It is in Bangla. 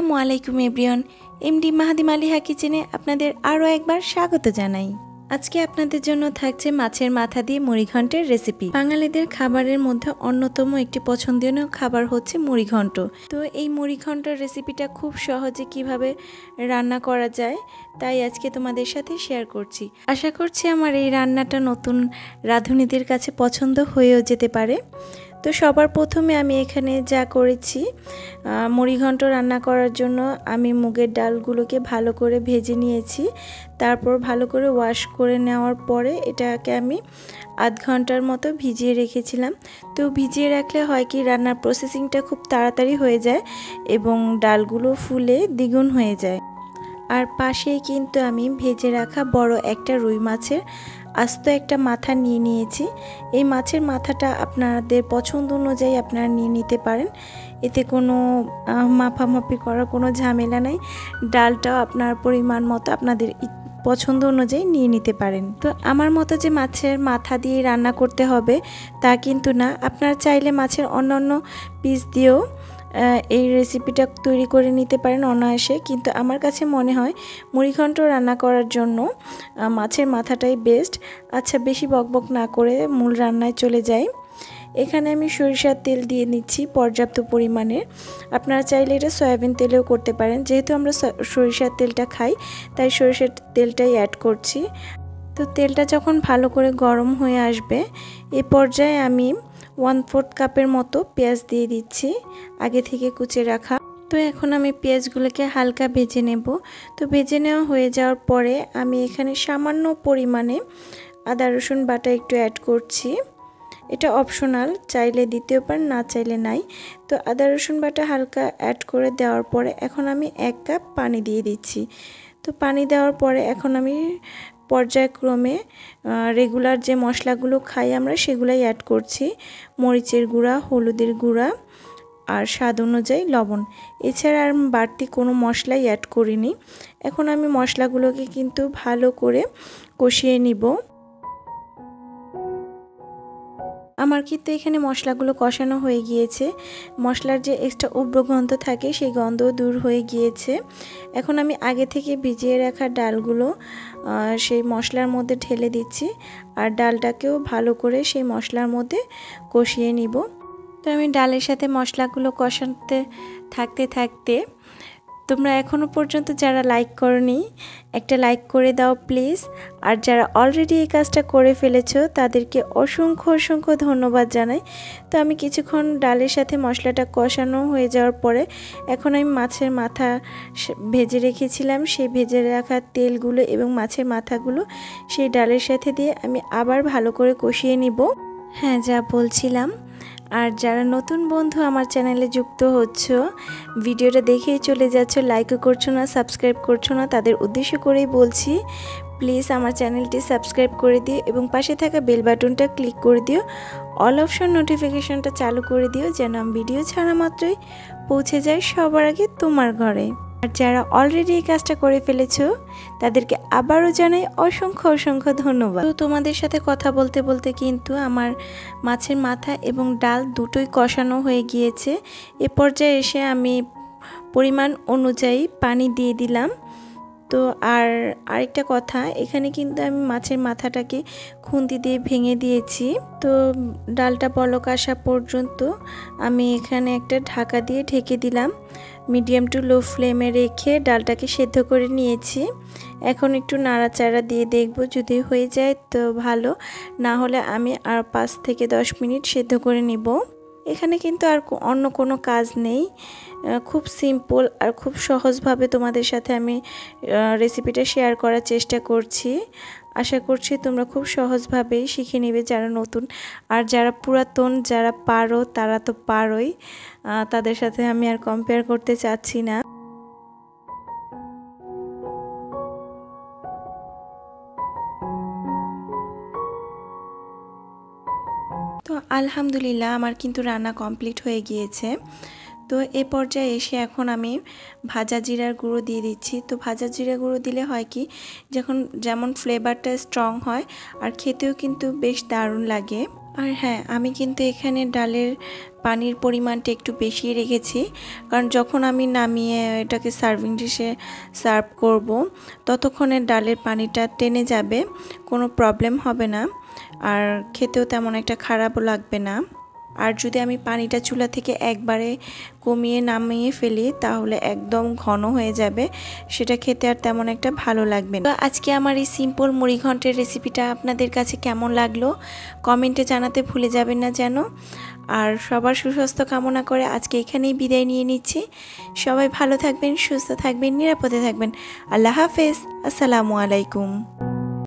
আসসালামু আলাইকুম এভরিওয়ান। এমডি মাহাদি মালিহা কিচেনে আপনাদের আরও একবার স্বাগত জানাই। আজকে আপনাদের জন্য থাকছে মাছের মাথা দিয়ে মুড়িঘণ্টের রেসিপি। বাঙালিদের খাবারের মধ্যে অন্যতম একটি পছন্দনীয় খাবার হচ্ছে মুড়িঘণ্ট। তো এই মুড়িঘণ্টের রেসিপিটা খুব সহজে কিভাবে রান্না করা যায় তাই আজকে তোমাদের সাথে শেয়ার করছি। আশা করছি আমার এই রান্নাটা নতুন রাঁধুনিদের কাছে পছন্দ হয়েও যেতে পারে। তো সবার প্রথমে আমি এখানে যা করেছি, মুড়িঘণ্ট রান্না করার জন্য আমি মুগের ডালগুলোকে ভালো করে ভেজে নিয়েছি। তারপর ভালো করে ওয়াশ করে নেওয়ার পরে এটাকে আমি আধ ঘন্টার মতো ভিজিয়ে রেখেছিলাম। তো ভিজিয়ে রাখলে হয় কি রান্নার প্রসেসিংটা খুব তাড়াতাড়ি হয়ে যায় এবং ডালগুলো ফুলে দ্বিগুণ হয়ে যায়। আর পাশেই কিন্তু আমি ভেজে রাখা বড় একটা রুই মাছের আস্ত একটা মাথা নিয়ে নিয়েছি। এই মাছের মাথাটা আপনাদের পছন্দ অনুযায়ী আপনারা নিয়ে নিতে পারেন, এতে কোনো মাপামাপি করার কোনো ঝামেলা নাই। ডালটাও আপনার পরিমাণ মতো আপনাদের পছন্দ অনুযায়ী নিয়ে নিতে পারেন। তো আমার মতো যে মাছের মাথা দিয়ে রান্না করতে হবে তা কিন্তু না, আপনারা চাইলে মাছের অন্যান্য পিস দিয়েও এই রেসিপিটা তৈরি করে নিতে পারেন অনায়াসে, কিন্তু আমার কাছে মনে হয় মুড়িঘণ্ট রান্না করার জন্য মাছের মাথাটাই বেস্ট। আচ্ছা, বেশি বকবক না করে মূল রান্নায় চলে যাই। এখানে আমি সরিষার তেল দিয়ে নিচ্ছি পর্যাপ্ত পরিমাণে। আপনারা চাইলে এটা সয়াবিন তেলেও করতে পারেন, যেহেতু আমরা সরিষার তেলটা খাই তাই সরিষার তেলটাই অ্যাড করছি। তো তেলটা যখন ভালো করে গরম হয়ে আসবে এ পর্যায়ে আমি 1/4 কাপের মতো পেঁয়াজ দিয়ে দিচ্ছি, আগে থেকে কুচে রাখা। তো এখন আমি পেঁয়াজগুলোকে হালকা ভেজে নেব। তো ভেজে নেওয়া হয়ে যাওয়ার পরে আমি এখানে সামান্য পরিমাণে আদা রসুন বাটা একটু অ্যাড করছি। এটা অপশনাল, চাইলে দিতেও পারেন, না চাইলে নাই। তো আদা রসুন বাটা হালকা অ্যাড করে দেওয়ার পরে এখন আমি 1 কাপ পানি দিয়ে দিচ্ছি। তো পানি দেওয়ার পরে এখন আমি পর্যায়ক্রমে রেগুলার যে মশলাগুলো খাই আমরা সেগুলাই অ্যাড করছি। মরিচের গুঁড়া, হলুদের গুঁড়া আর স্বাদ অনুযায়ী লবণ। এছাড়া আর বাড়তি কোনো মশলাই অ্যাড করিনি। এখন আমি মশলাগুলোকে কিন্তু ভালো করে কষিয়ে নিব। আমার কিন্তু এখানে মশলাগুলো কষানো হয়ে গিয়েছে, মশলার যে এক্সট্রা উগ্র গন্ধ থাকে সেই গন্ধও দূর হয়ে গিয়েছে। এখন আমি আগে থেকে ভিজিয়ে রাখা ডালগুলো সেই মশলার মধ্যে ঢেলে দিচ্ছি আর ডালটাকেও ভালো করে সেই মশলার মধ্যে কষিয়ে নিব। তো আমি ডালের সাথে মশলাগুলো কষাতে থাকতে থাকতে তোমরা এখনও পর্যন্ত যারা লাইক করনি একটা লাইক করে দাও প্লিজ। আর যারা অলরেডি এই কাজটা করে ফেলেছো তাদেরকে অসংখ্য অসংখ্য ধন্যবাদ জানাই। তো আমি কিছুক্ষণ ডালের সাথে মশলাটা কষানো হয়ে যাওয়ার পরে এখন আমি মাছের মাথা ভেজে রেখেছিলাম, সেই ভেজে রাখা তেলগুলো এবং মাছের মাথাগুলো সেই ডালের সাথে দিয়ে আমি আবার ভালো করে কষিয়ে নিব। হ্যাঁ, যা বলছিলাম, আর যারা নতুন বন্ধু আমার চ্যানেলে যুক্ত হচ্ছ, ভিডিওটা দেখেই চলে যাচ্ছ, লাইকও করছো না, সাবস্ক্রাইব করছো না, তাদের উদ্দেশ্য করেই বলছি প্লিজ আমার চ্যানেলটি সাবস্ক্রাইব করে দিও এবং পাশে থাকা বেল বাটনটা ক্লিক করে দিও, অল অপশন নোটিফিকেশনটা চালু করে দিও যেন আমি ভিডিও ছাড়া মাত্রই পৌঁছে যায় সবার আগে তোমার ঘরে। আর যারা অলরেডি এই কাজটা করে ফেলেছো তাদেরকে আবারও জানাই অসংখ্য অসংখ্য ধন্যবাদ। তো তোমাদের সাথে কথা বলতে বলতে কিন্তু আমার মাছের মাথা এবং ডাল দুটোই কষানো হয়ে গিয়েছে। এ পর্যায়ে এসে আমি পরিমাণ অনুযায়ী পানি দিয়ে দিলাম। তো আরেকটা কথা, এখানে কিন্তু আমি মাছের মাথাটাকে খুন্তি দিয়ে ভেঙে দিয়েছি। তো ডালটা বলক আসা পর্যন্ত আমি এখানে একটা ঢাকা দিয়ে ঢেকে দিলাম। মিডিয়াম টু লো ফ্লেমে রেখে ডালটাকে সেদ্ধ করে নিয়েছি। এখন একটু নাড়াচাড়া দিয়ে দেখব, যদি হয়ে যায় তো ভালো, না হলে আমি আর 5 থেকে 10 মিনিট সেদ্ধ করে নিব। এখানে কিন্তু আর অন্য কোনো কাজ নেই, খুব সিম্পল আর খুব সহজভাবে তোমাদের সাথে আমি রেসিপিটা শেয়ার করার চেষ্টা করছি। আশা করছি তোমরা খুব সহজভাবেই শিখে নেবে যারা নতুন, আর যারা পুরাতন যারা পারো তারা তো পারোই, তাদের সাথে আমি আর কম্পেয়ার করতে চাচ্ছি না। তো আলহামদুলিল্লাহ আমার কিন্তু রান্না কমপ্লিট হয়ে গিয়েছে। তো এ পর্যায়ে এসে এখন আমি ভাজা জিরার গুঁড়ো দিয়ে দিচ্ছি। তো ভাজা জিরা গুঁড়ো দিলে হয় কি, যেমন ফ্লেভারটা স্ট্রং হয় আর খেতেও কিন্তু বেশ দারুণ লাগে। আর হ্যাঁ, আমি কিন্তু এখানে ডালের পানির পরিমাণটা একটু বেশি রেখেছি, কারণ যখন আমি নামিয়ে এটাকে সার্ভিং ডিশে সার্ভ করব ততক্ষণে ডালের পানিটা টেনে যাবে, কোনো প্রবলেম হবে না আর খেতেও তেমন একটা খারাপও লাগবে না। আর যদি আমি পানিটা চুলা থেকে একবারে কমিয়ে নামিয়ে ফেলি তাহলে একদম ঘন হয়ে যাবে, সেটা খেতে আর তেমন একটা ভালো লাগবে না। তো আজকে আমার এই সিম্পল মুড়িঘণ্টের রেসিপিটা আপনাদের কাছে কেমন লাগলো কমেন্টে জানাতে ভুলে যাবেন না যেন। আর সবার সুস্বাস্থ্য কামনা করে আজকে এখানেই বিদায় নিয়ে নিচ্ছি। সবাই ভালো থাকবেন, সুস্থ থাকবেন, নিরাপদে থাকবেন। আল্লাহ হাফেজ, আসসালামু আলাইকুম।